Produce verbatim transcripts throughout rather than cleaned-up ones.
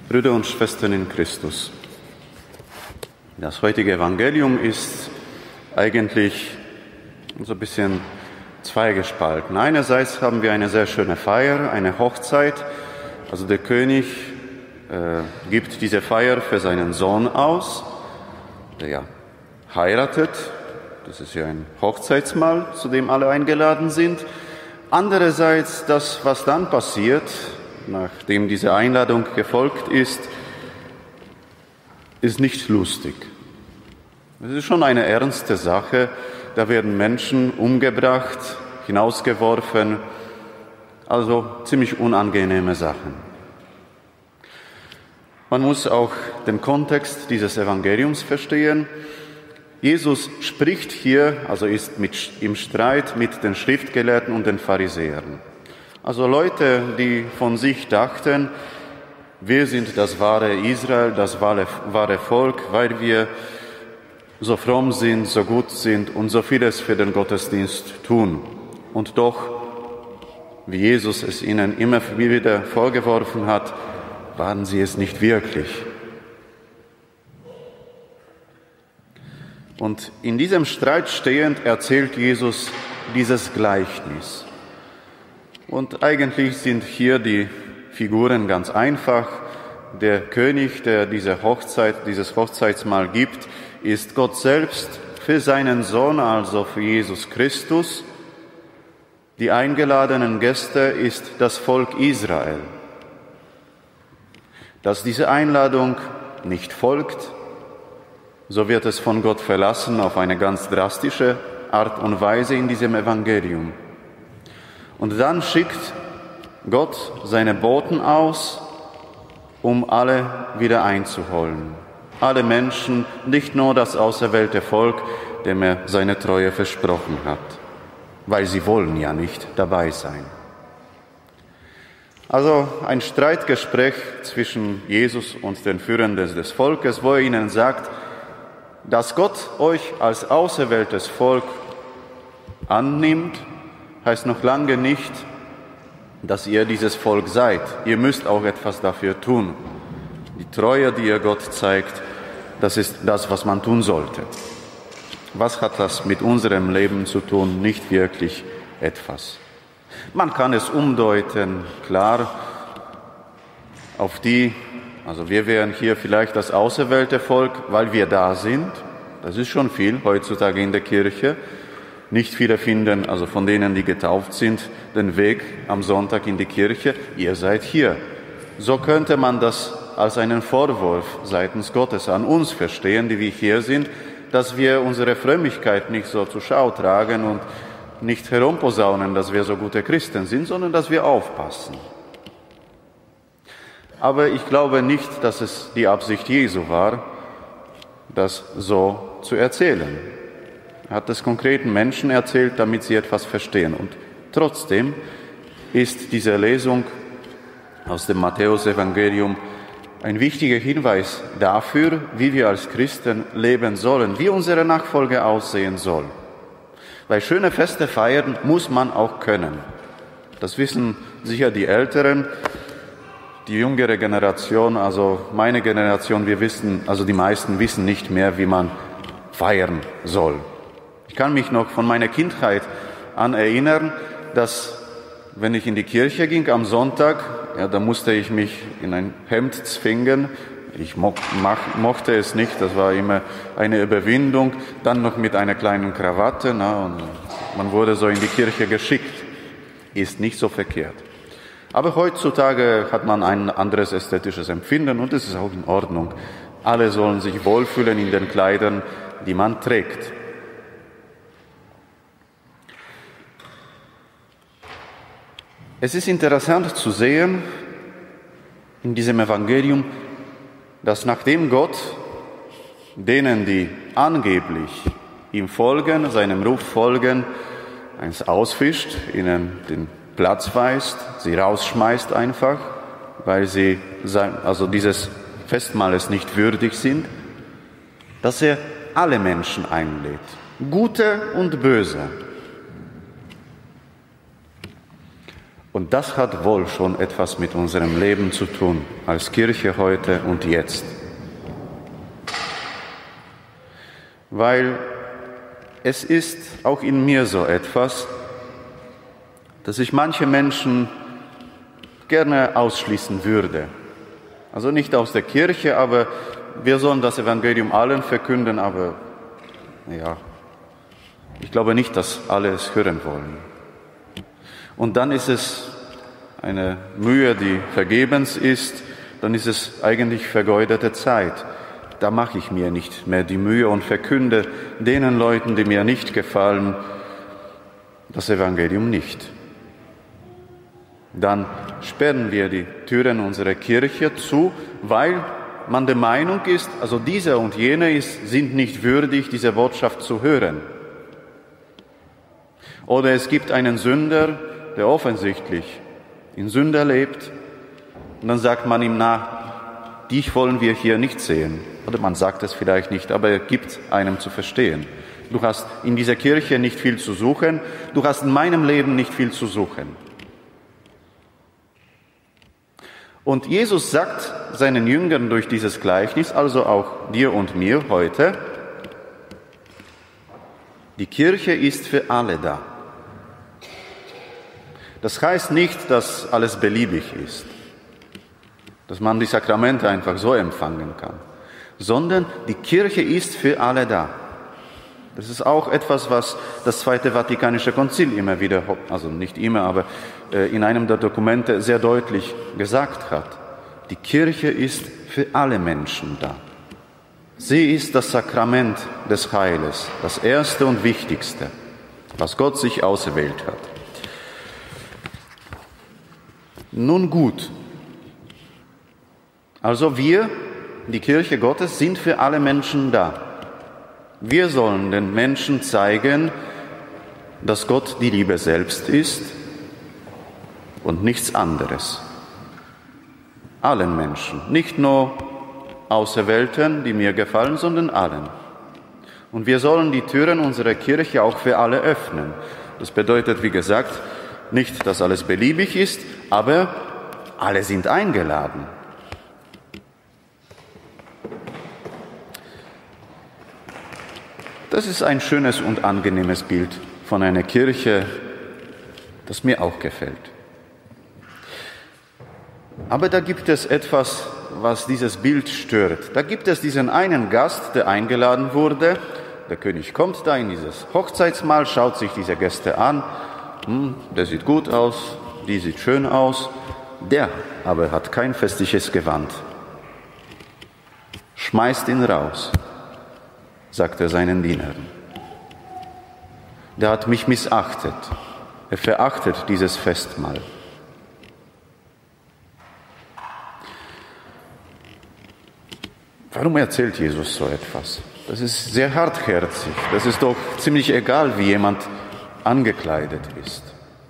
Brüder und Schwestern in Christus, das heutige Evangelium ist eigentlich so ein bisschen zweigespalten. Einerseits haben wir eine sehr schöne Feier, eine Hochzeit. Also der König äh, gibt diese Feier für seinen Sohn aus, der ja heiratet. Das ist ja ein Hochzeitsmahl, zu dem alle eingeladen sind. Andererseits das, was dann passiert, nachdem diese Einladung gefolgt ist, ist nicht lustig. Es ist schon eine ernste Sache. Da werden Menschen umgebracht, hinausgeworfen, also ziemlich unangenehme Sachen. Man muss auch den Kontext dieses Evangeliums verstehen. Jesus spricht hier, also ist mit, im Streit mit den Schriftgelehrten und den Pharisäern. Also Leute, die von sich dachten, wir sind das wahre Israel, das wahre, wahre Volk, weil wir so fromm sind, so gut sind und so vieles für den Gottesdienst tun. Und doch, wie Jesus es ihnen immer wieder vorgeworfen hat, waren sie es nicht wirklich. Und in diesem Streit stehend erzählt Jesus dieses Gleichnis. Und eigentlich sind hier die Figuren ganz einfach. Der König, der diese Hochzeit, dieses Hochzeitsmahl gibt, ist Gott selbst für seinen Sohn, also für Jesus Christus. Die eingeladenen Gäste ist das Volk Israel. Dass diese Einladung nicht folgt, so wird es von Gott verlassen auf eine ganz drastische Art und Weise in diesem Evangelium. Und dann schickt Gott seine Boten aus, um alle wieder einzuholen. Alle Menschen, nicht nur das auserwählte Volk, dem er seine Treue versprochen hat. Weil sie wollen ja nicht dabei sein. Also ein Streitgespräch zwischen Jesus und den Führenden des Volkes, wo er ihnen sagt, dass Gott euch als auserwähltes Volk annimmt, heißt noch lange nicht, dass ihr dieses Volk seid. Ihr müsst auch etwas dafür tun. Die Treue, die ihr Gott zeigt, das ist das, was man tun sollte. Was hat das mit unserem Leben zu tun? Nicht wirklich etwas. Man kann es umdeuten, klar, auf die, also wir wären hier vielleicht das auserwählte Volk, weil wir da sind. Das ist schon viel heutzutage in der Kirche. Nicht viele finden, also von denen, die getauft sind, den Weg am Sonntag in die Kirche. Ihr seid hier. So könnte man das als einen Vorwurf seitens Gottes an uns verstehen, die wir hier sind, dass wir unsere Frömmigkeit nicht so zur Schau tragen und nicht herumposaunen, dass wir so gute Christen sind, sondern dass wir aufpassen. Aber ich glaube nicht, dass es die Absicht Jesu war, das so zu erzählen. Er hat es konkreten Menschen erzählt, damit sie etwas verstehen. Und trotzdem ist diese Lesung aus dem Matthäus-Evangelium ein wichtiger Hinweis dafür, wie wir als Christen leben sollen, wie unsere Nachfolge aussehen soll. Weil schöne Feste feiern muss man auch können. Das wissen sicher die Älteren, die jüngere Generation, also meine Generation, wir wissen, also die meisten wissen nicht mehr, wie man feiern soll. Ich kann mich noch von meiner Kindheit an erinnern, dass wenn ich in die Kirche ging am Sonntag, ja, da musste ich mich in ein Hemd zwingen. Ich mo- mach, mochte es nicht, das war immer eine Überwindung. Dann noch mit einer kleinen Krawatte, na, und man wurde so in die Kirche geschickt. Ist nicht so verkehrt. Aber heutzutage hat man ein anderes ästhetisches Empfinden und es ist auch in Ordnung. Alle sollen sich wohlfühlen in den Kleidern, die man trägt. Es ist interessant zu sehen in diesem Evangelium, dass nachdem Gott denen, die angeblich ihm folgen, seinem Ruf folgen, eins ausfischt, ihnen den Platz weist, sie rausschmeißt einfach, weil sie also dieses Festmahles nicht würdig sind, dass er alle Menschen einlädt, gute und böse. Und das hat wohl schon etwas mit unserem Leben zu tun, als Kirche heute und jetzt. Weil es ist auch in mir so etwas, dass ich manche Menschen gerne ausschließen würde. Also nicht aus der Kirche, aber wir sollen das Evangelium allen verkünden, aber ja, ich glaube nicht, dass alle es hören wollen. Und dann ist es eine Mühe, die vergebens ist, dann ist es eigentlich vergeudete Zeit. Da mache ich mir nicht mehr die Mühe und verkünde denen Leuten, die mir nicht gefallen, das Evangelium nicht. Dann sperren wir die Türen unserer Kirche zu, weil man der Meinung ist, also dieser und jene ist, sind nicht würdig, diese Botschaft zu hören. Oder es gibt einen Sünder, der offensichtlich in Sünde lebt, und dann sagt man ihm, na, dich wollen wir hier nicht sehen. Oder man sagt es vielleicht nicht, aber er gibt einem zu verstehen. Du hast in dieser Kirche nicht viel zu suchen, du hast in meinem Leben nicht viel zu suchen. Und Jesus sagt seinen Jüngern durch dieses Gleichnis, also auch dir und mir heute, die Kirche ist für alle da. Das heißt nicht, dass alles beliebig ist, dass man die Sakramente einfach so empfangen kann, sondern die Kirche ist für alle da. Das ist auch etwas, was das Zweite Vatikanische Konzil immer wieder, also nicht immer, aber in einem der Dokumente sehr deutlich gesagt hat. Die Kirche ist für alle Menschen da. Sie ist das Sakrament des Heiles, das Erste und Wichtigste, was Gott sich auserwählt hat. Nun gut, also wir, die Kirche Gottes, sind für alle Menschen da. Wir sollen den Menschen zeigen, dass Gott die Liebe selbst ist und nichts anderes. Allen Menschen, nicht nur Auserwählten, die mir gefallen, sondern allen. Und wir sollen die Türen unserer Kirche auch für alle öffnen. Das bedeutet, wie gesagt, nicht, dass alles beliebig ist, aber alle sind eingeladen. Das ist ein schönes und angenehmes Bild von einer Kirche, das mir auch gefällt. Aber da gibt es etwas, was dieses Bild stört. Da gibt es diesen einen Gast, der eingeladen wurde. Der König kommt da in dieses Hochzeitsmahl, schaut sich diese Gäste an. Hm, der sieht gut aus, die sieht schön aus. Der aber hat kein festliches Gewand. Schmeißt ihn raus, sagt er seinen Dienern. Der hat mich missachtet. Er verachtet dieses Festmahl. Warum erzählt Jesus so etwas? Das ist sehr hartherzig. Das ist doch ziemlich egal, wie jemand angekleidet ist.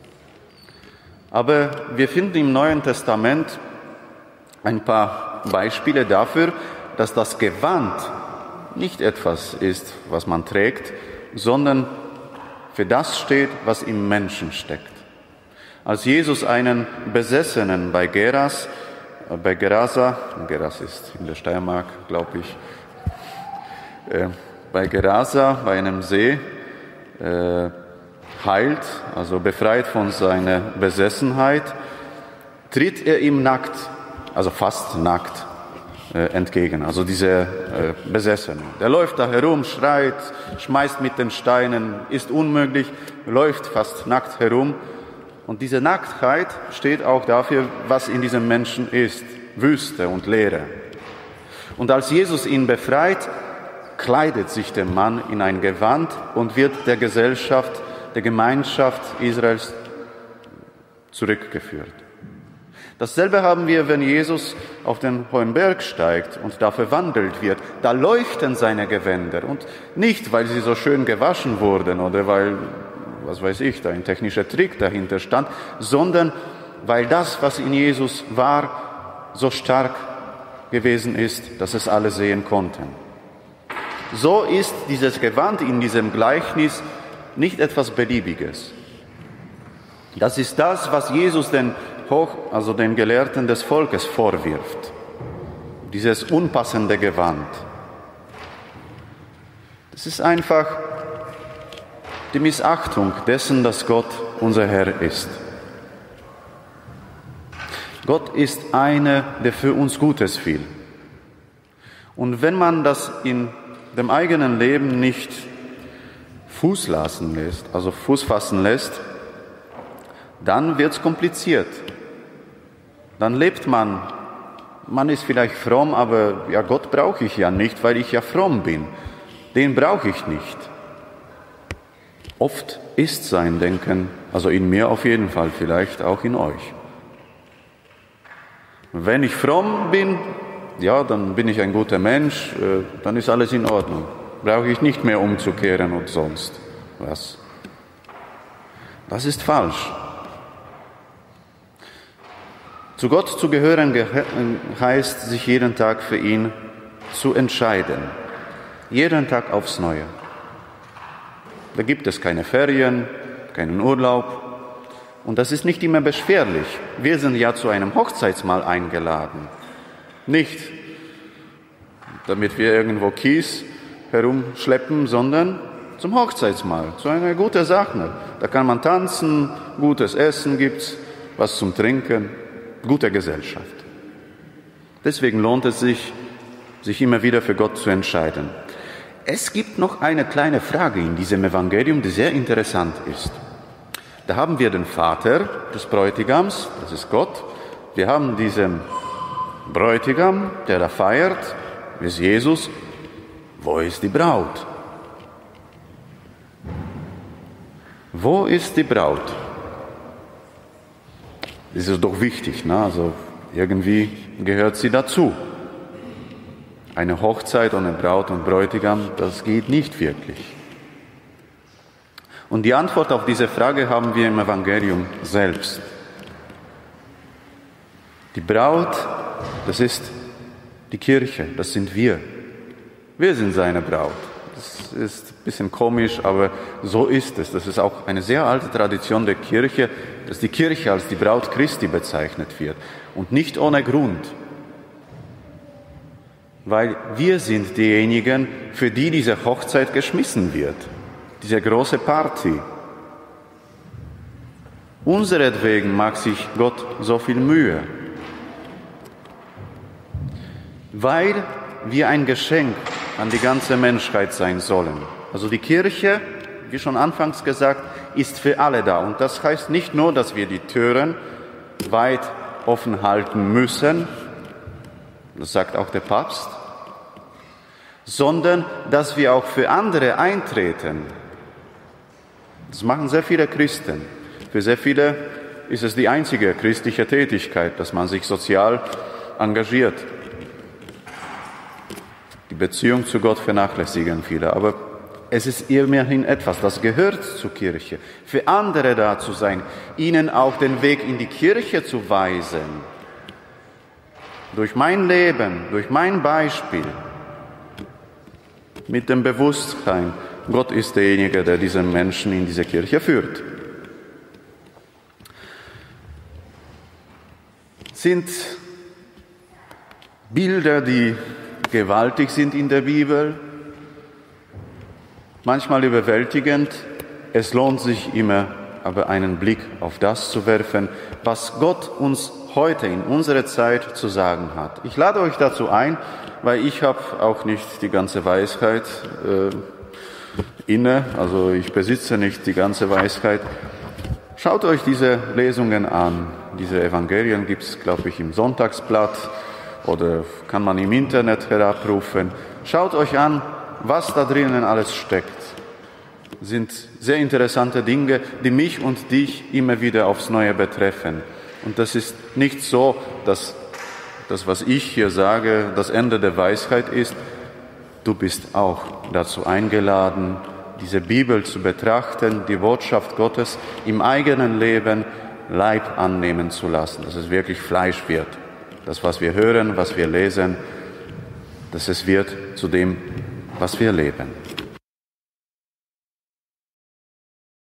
Aber wir finden im Neuen Testament ein paar Beispiele dafür, dass das Gewand nicht etwas ist, was man trägt, sondern für das steht, was im Menschen steckt. Als Jesus einen Besessenen bei Geras, bei Gerasa, Geras ist in der Steiermark, glaube ich, äh, bei Gerasa, bei einem See, äh, heilt, also befreit von seiner Besessenheit, tritt er ihm nackt, also fast nackt, äh, entgegen, also dieser äh, Besessene. Der läuft da herum, schreit, schmeißt mit den Steinen, ist unmöglich, läuft fast nackt herum. Und diese Nacktheit steht auch dafür, was in diesem Menschen ist, Wüste und Leere. Und als Jesus ihn befreit, kleidet sich der Mann in ein Gewand und wird der Gesellschaft, der Gemeinschaft Israels zurückgeführt. Dasselbe haben wir, wenn Jesus auf den hohen Berg steigt und da verwandelt wird. Da leuchten seine Gewänder. Und nicht, weil sie so schön gewaschen wurden oder weil, was weiß ich, da ein technischer Trick dahinter stand, sondern weil das, was in Jesus war, so stark gewesen ist, dass es alle sehen konnten. So ist dieses Gewand in diesem Gleichnis nicht etwas Beliebiges. Das ist das, was Jesus den, Hoch, also den Gelehrten des Volkes vorwirft. Dieses unpassende Gewand. Das ist einfach die Missachtung dessen, dass Gott unser Herr ist. Gott ist einer, der für uns Gutes will. Und wenn man das in dem eigenen Leben nicht Fuß lassen lässt, also Fuß fassen lässt, dann wird es kompliziert. Dann lebt man, man ist vielleicht fromm, aber ja, Gott brauche ich ja nicht, weil ich ja fromm bin. Den brauche ich nicht. Oft ist sein Denken, also in mir auf jeden Fall, vielleicht auch in euch. Wenn ich fromm bin, ja, dann bin ich ein guter Mensch, äh, dann ist alles in Ordnung. Brauche ich nicht mehr umzukehren und sonst was. Das ist falsch. Zu Gott zu gehören heißt, sich jeden Tag für ihn zu entscheiden. Jeden Tag aufs Neue. Da gibt es keine Ferien, keinen Urlaub. Und das ist nicht immer beschwerlich. Wir sind ja zu einem Hochzeitsmahl eingeladen. Nicht, damit wir irgendwo Kies herumschleppen, sondern zum Hochzeitsmahl, zu einer guten Sache. Da kann man tanzen, gutes Essen gibt's, was zum Trinken, gute Gesellschaft. Deswegen lohnt es sich, sich immer wieder für Gott zu entscheiden. Es gibt noch eine kleine Frage in diesem Evangelium, die sehr interessant ist. Da haben wir den Vater des Bräutigams, das ist Gott. Wir haben diesen Bräutigam, der da feiert, das ist Jesus. Wo ist die Braut? Wo ist die Braut? Das ist doch wichtig, ne? Also irgendwie gehört sie dazu. Eine Hochzeit ohne Braut und Bräutigam, das geht nicht wirklich. Und die Antwort auf diese Frage haben wir im Evangelium selbst. Die Braut, das ist die Kirche, das sind wir. Wir sind seine Braut. Das ist ein bisschen komisch, aber so ist es. Das ist auch eine sehr alte Tradition der Kirche, dass die Kirche als die Braut Christi bezeichnet wird. Und nicht ohne Grund. Weil wir sind diejenigen, für die diese Hochzeit geschmissen wird. Diese große Party. Unseretwegen macht sich Gott so viel Mühe. Weil wir ein Geschenk an die ganze Menschheit sein sollen. Also die Kirche, wie schon anfangs gesagt, ist für alle da. Und das heißt nicht nur, dass wir die Türen weit offen halten müssen, das sagt auch der Papst, sondern dass wir auch für andere eintreten. Das machen sehr viele Christen. Für sehr viele ist es die einzige christliche Tätigkeit, dass man sich sozial engagiert. Die Beziehung zu Gott vernachlässigen viele, aber es ist immerhin etwas, das gehört zur Kirche. Für andere da zu sein, ihnen auch den Weg in die Kirche zu weisen. Durch mein Leben, durch mein Beispiel, mit dem Bewusstsein, Gott ist derjenige, der diesen Menschen in diese Kirche führt. Sind Bilder, die gewaltig sind in der Bibel, manchmal überwältigend. Es lohnt sich immer, aber einen Blick auf das zu werfen, was Gott uns heute in unserer Zeit zu sagen hat. Ich lade euch dazu ein, weil ich habe auch nicht die ganze Weisheit äh, inne, also ich besitze nicht die ganze Weisheit. Schaut euch diese Lesungen an. Diese Evangelien gibt es, glaube ich, im Sonntagsblatt oder kann man im Internet herabrufen. Schaut euch an, was da drinnen alles steckt. Das sind sehr interessante Dinge, die mich und dich immer wieder aufs Neue betreffen. Und das ist nicht so, dass das, was ich hier sage, das Ende der Weisheit ist. Du bist auch dazu eingeladen, diese Bibel zu betrachten, die Botschaft Gottes im eigenen Leben Leib annehmen zu lassen, dass es wirklich Fleisch wird. Das, was wir hören, was wir lesen, dass es wird zu dem, was wir leben.